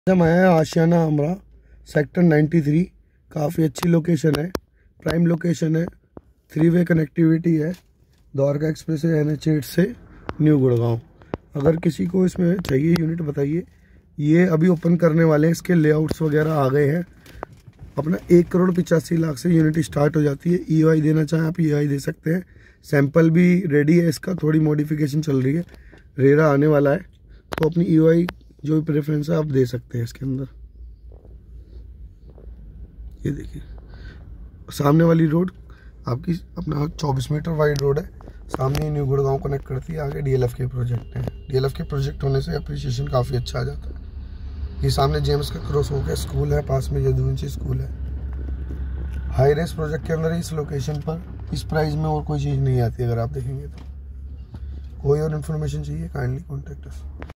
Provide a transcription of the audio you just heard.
हम आए हैं आशियाना अमरा सेक्टर 93। काफ़ी अच्छी लोकेशन है, प्राइम लोकेशन है, 3 वे कनेक्टिविटी है, द्वारका एक्सप्रेस है NH8 से न्यू गुड़गांव। अगर किसी को इसमें चाहिए यूनिट बताइए। ये अभी ओपन करने वाले हैं, इसके लेआउट्स वगैरह आ गए हैं। अपना 1,85,00,000 से यूनिट स्टार्ट हो जाती है। EOI देना चाहें आप EOI दे सकते हैं। सैंपल भी रेडी है, इसका थोड़ी मॉडिफिकेशन चल रही है, रेरा आने वाला है, तो अपनी EOI जो भी प्रेफरेंस है आप दे सकते हैं इसके अंदर। ये देखिए सामने वाली रोड आपकी अपना 24 मीटर वाइड रोड है, सामने न्यू गुड़गांव कनेक्ट करती है। आगे DLF के प्रोजेक्ट हैं, DLF के प्रोजेक्ट होने से अप्रिसिएशन काफ़ी अच्छा आ जाता है। ये सामने जेम्स का क्रॉस होकर स्कूल है, पास में यदुवंशी स्कूल है। हाई रेस प्रोजेक्ट के अंदर इस लोकेशन पर इस प्राइस में और कोई चीज़ नहीं आती। अगर आप देखेंगे तो कोई और इन्फॉर्मेशन चाहिए काइंडली कॉन्टेक्ट अस।